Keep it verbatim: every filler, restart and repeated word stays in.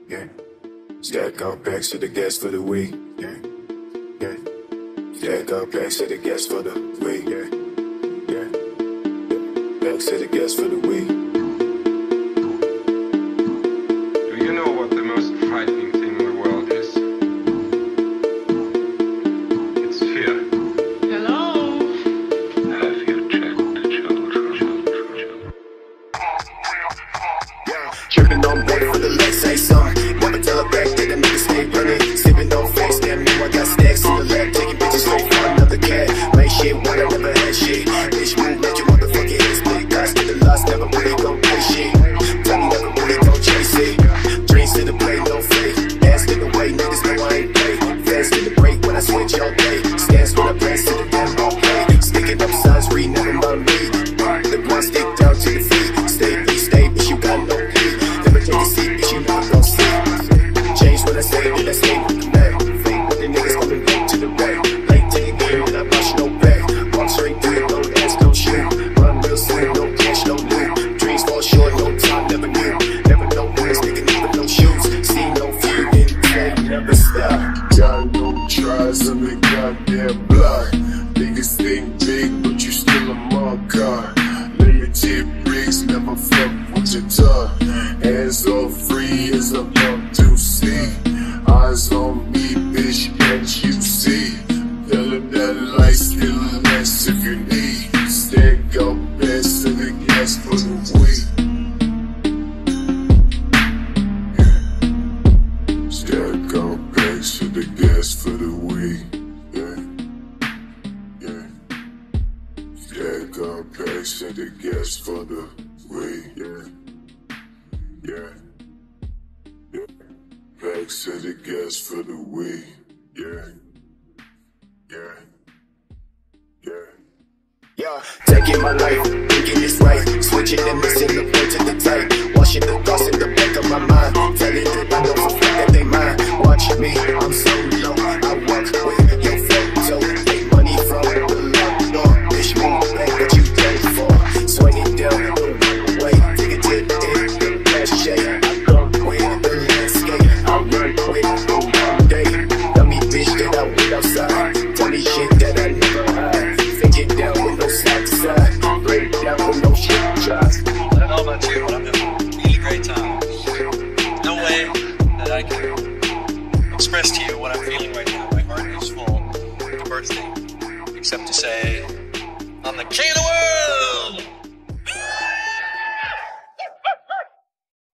yeah. Stack up packs to the gas for the week, yeah, yeah. Stack up packs to the gas for the week, yeah, yeah. Packs to the gas for the week. Do you know what the most frightening thing in the world is? It's fear. Hello? Have you checked the children? Yeah, tripping on board for the legs, say something. Never tell her back that the nigga stay running. Sipping no face, damn you, I got stacks in the lab. Taking bitches straight from another cat. Make shit when I never had shit. Bitch move like your motherfucking head split. Guys to the lost, never really gon' play shit. Tell me never really gon' chase it. Dreams to the play, no fake. Ass in the way, niggas know I ain't play. Fast in the break when I switch all day. Stance when I pass to the damn all play. Sticking up signs, read, never mind me. The one stick down to the feet. Stay, please stay, but you got no key. Never take a seat, but you never gon' see. Change what I say, then I stay with the man. Fake with the niggas coming back to the back. Late to the game, and I push no back. Walk straight through it, no ass, no shoot. Run real slow, no cash, no loot. Dreams fall short, no time, never knew. Never know when it's nigga, never no shoes. See no fear, in the never stop. Got no tries on the goddamn block. Niggas think big, but you still a marker. Limited bricks, never fuck with your tongue. Hands all free as a bump to see. Eyes on me, bitch, can't you see? Tell him that light still less if you need. Stack up best to the gas for the week. Yeah. Stack up bags to the gas for the week. Yeah. Yeah. Stack up bags to the gas for the week. Yeah. Yeah. Yeah. Bags to the gas for the week. Yeah. Yeah. Yeah. Yeah, taking my life, thinking it's right. Switching and missing the point to the tight. Washing the thoughts in the back of my mind. Telling them I know for fact that they mine. Watch me, I'm so low. I walk with your photo. Take money from the locked door. Bitch, move back what you dead for. Swing it down, don't run away. Take it to the end, the flash shade. I come with the landscape. I run with the one day. Tell me bitch that I went outside. Tell me shit that I never had. Think it down with no side to side. Break it down with no shit tries. I don't know about you, but I'm having a really great time. No way that I can express to you what I'm feeling right now. My heart is full. It's a birthday. Except to say, I'm the king of the world!